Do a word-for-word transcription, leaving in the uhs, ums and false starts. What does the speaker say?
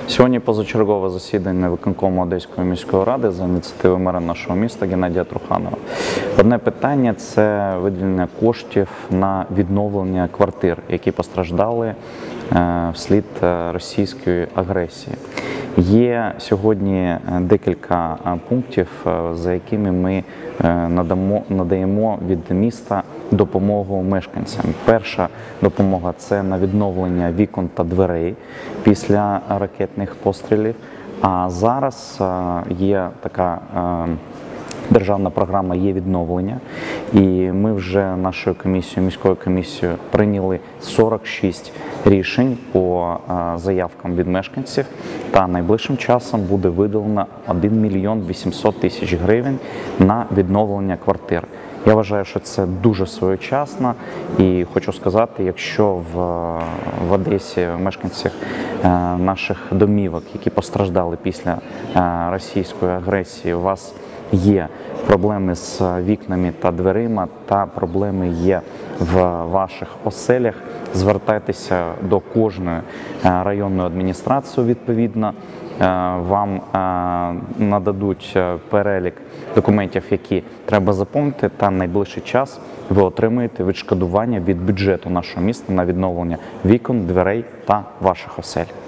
Сьогодні позачергове засідання виконкому Одеської міської ради за ініціативи мера нашого міста Геннадія Труханова. Одне питання – це виділення коштів на відновлення квартир, які постраждали вслід російської агресії. Є сьогодні декілька пунктів, за якими ми надамо, надаємо від міста допомогу мешканцям. Перша допомога – це на відновлення вікон та дверей після ракетних пострілів. А зараз є така державна програма «Є відновлення», і ми вже нашою комісією, міською комісією, прийняли сорок шість рішень по заявкам від мешканців, та найближчим часом буде виділено один мільйон вісімсот тисяч гривень на відновлення квартир. Я вважаю, що це дуже своєчасно, і хочу сказати, якщо в, в Одесі мешканців наших домівок, які постраждали після російської агресії, у вас є проблеми з вікнами та дверима, та проблеми є в ваших оселях, звертайтеся до кожної районної адміністрації відповідно. Вам нададуть перелік документів, які треба заповнити, та в найближчий час ви отримаєте відшкодування від бюджету нашого міста на відновлення вікон, дверей та ваших осель.